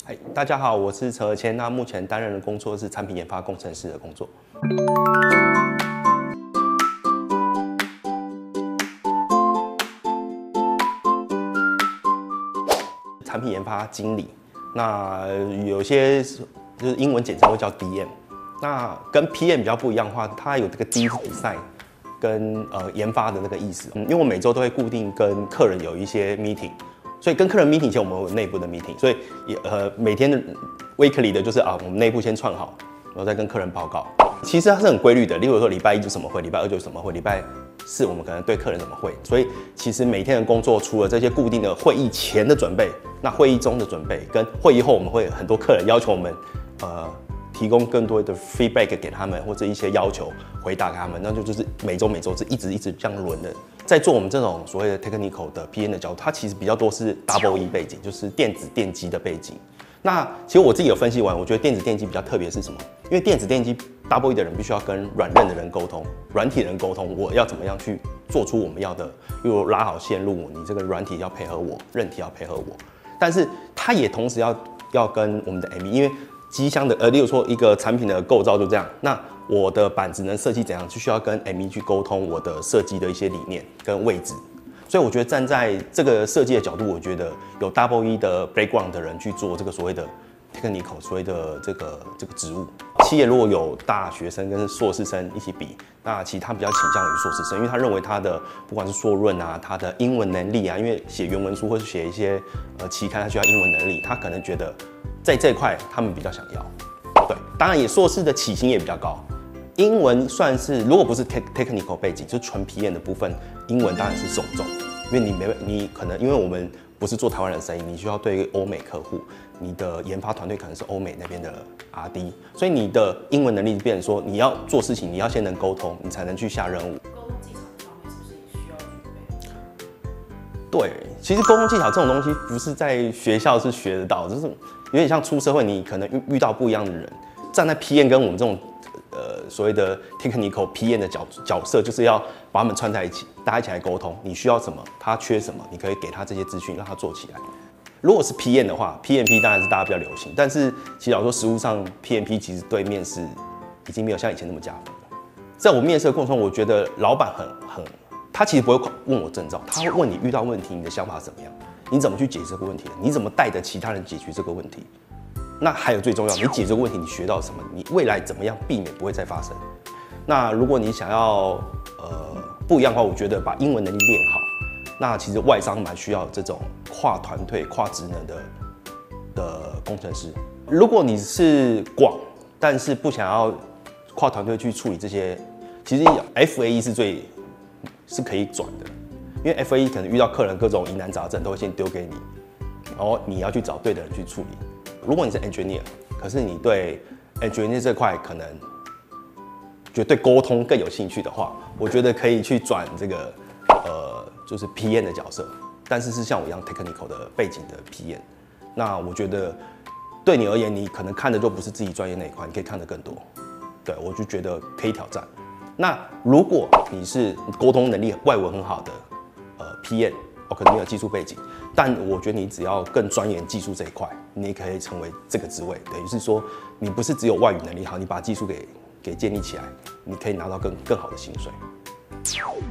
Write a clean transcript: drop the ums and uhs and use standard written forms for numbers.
嗨，大家好，我是陈和谦。那目前担任的工作是产品研发工程师的工作。产品研发经理，那有些就是英文简称会叫 DM。那跟 PM 比较不一样的话，它有这个 D design 跟研发的那个意思。因为我每周都会固定跟客人有一些 meeting。所以跟客人 meeting 前，我们有内部的 meeting， 所以每天的 weekly 的就是我们内部先串好，然后再跟客人报告。其实它是很规律的，例如说礼拜一就什么会，礼拜二就什么会，礼拜四我们可能对客人怎么会。所以其实每天的工作，除了这些固定的会议前的准备，那会议中的准备跟会议后，我们会很多客人要求我们提供更多的 feedback 给他们，或者一些要求回答给他们，那就是每周是一直这样轮的。在做我们这种所谓的 technical 的 PM 的角度，它其实比较多是 double E 背景，就是电子电机的背景。那其实我自己有分析完，我觉得电子电机比较特别是什么？因为电子电机 double E 的人必须要跟软韧的人沟通，软体的人沟通，我要怎么样去做出我们要的，例如拉好线路，你这个软体要配合我，韧体要配合我。但是它也同时要跟我们的 ME， 因为机箱的例如说一个产品的构造就这样，那我的板子能设计怎样，就需要跟 ME 去沟通我的设计的一些理念跟位置。所以我觉得站在这个设计的角度，我觉得有 double E 的 background 的人去做这个所谓的 technical 所谓的这个职务。企业如果有大学生跟硕士生一起比，那其实他比较倾向于硕士生，因为他认为他的不管是硕论啊，他的英文能力啊，因为写原文书或是写一些期刊，他需要英文能力，他可能觉得在这一块他们比较想要。对，当然也硕士的起薪也比较高。英文算是，如果不是 technical 背景，就是纯 PM 的部分，英文当然是重，因为你可能因为我们不是做台湾人生意，你需要对欧美客户，你的研发团队可能是欧美那边的 RD， 所以你的英文能力变成说你要做事情，你要先能沟通，你才能去下任务。 沟通技巧这方面是不是也需要具备？ 对，其实沟通技巧这种东西不是在学校是学得到，就是有点像出社会，你可能遇到不一样的人，站在 PM 跟我们这种所谓的 technical PM 的角色，就是要把他们串在一起，大家一起来沟通。你需要什么，他缺什么，你可以给他这些资讯，让他做起来。如果是 PM 的话 ，PMP 当然是大家比较流行，但是其实老实说，实务上 PMP 其实对面试已经没有像以前那么加分了。在我面试的过程中，我觉得老板他其实不会问我证照，他会问你遇到问题，你的想法怎么样，你怎么去解决这个问题，你怎么带着其他人解决这个问题。那还有最重要，你解决这个问题，你学到什么？你未来怎么样避免不会再发生？那如果你想要不一样的话，我觉得把英文能力练好。那其实外商蛮需要这种跨团队、跨职能的工程师。如果你是广，但是不想要跨团队去处理这些，其实 FAE 是可以转的，因为 FAE 可能遇到客人各种疑难杂症，都会先丢给你，然后你要去找对的人去处理。如果你是 engineer， 可是你对 engineer 这块可能觉得对沟通更有兴趣的话，我觉得可以去转这个就是 PM 的角色，但是是像我一样 technical 的背景的 PM。那我觉得对你而言，你可能看的就不是自己专业那一块，你可以看得更多。对，我就觉得可以挑战。那如果你是沟通能力、外文很好的PM， 可能没有技术背景，但我觉得你只要更钻研技术这一块，你也可以成为这个职位。等于是说，你不是只有外语能力好，你把技术给建立起来，你可以拿到更好的薪水。